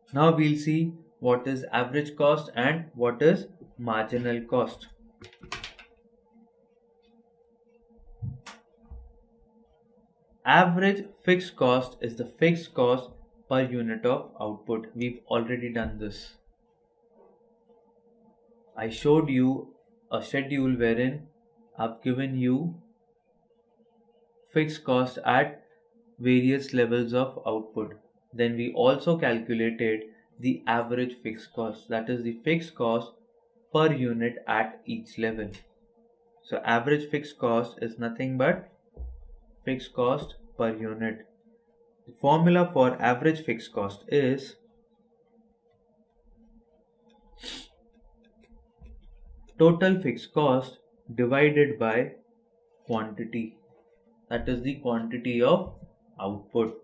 Now we'll see what is average cost and what is marginal cost. Average fixed cost is the fixed cost per unit of output. We've already done this. I showed you a schedule wherein I've given you fixed cost at various levels of output. Then we also calculated the average fixed cost, that is the fixed cost per unit at each level. So average fixed cost is nothing but fixed cost per unit. The formula for average fixed cost is total fixed cost divided by quantity, that is the quantity of output.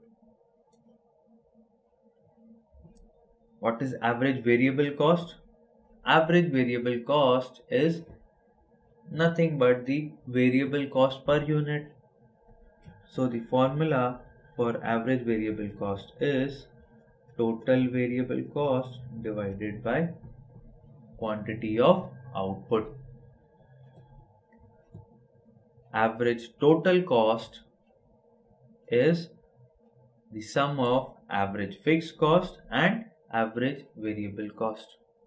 What is average variable cost? Average variable cost is nothing but the variable cost per unit. So the formula for average variable cost is total variable cost divided by quantity of output. Average total cost is the sum of average fixed cost and average variable cost.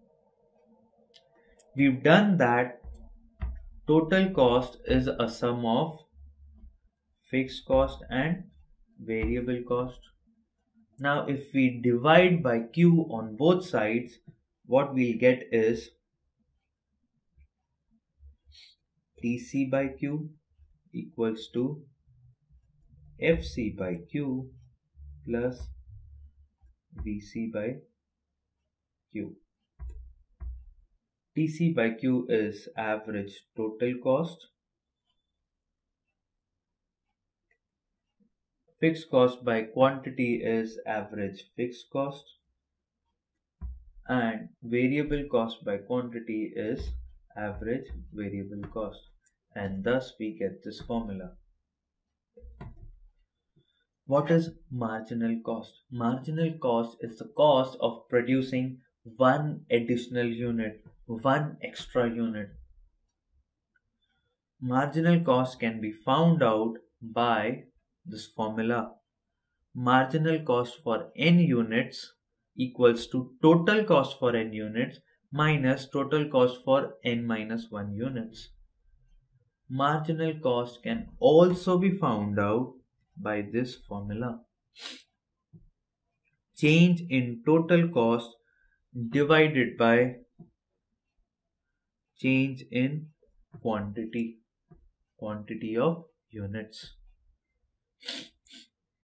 We've done that total cost is a sum of fixed cost and variable cost. Now if we divide by Q on both sides, what we'll get is TC by Q equals to FC by Q plus VC by Q. TC by Q is average total cost. Fixed cost by quantity is average fixed cost. And variable cost by quantity is average variable cost. And thus we get this formula. What is marginal cost? Marginal cost is the cost of producing one additional unit, one extra unit. Marginal cost can be found out by this formula. Marginal cost for n units equals to total cost for n units minus total cost for n minus 1 units. Marginal cost can also be found out by this formula. Change in total cost divided by change in quantity of units.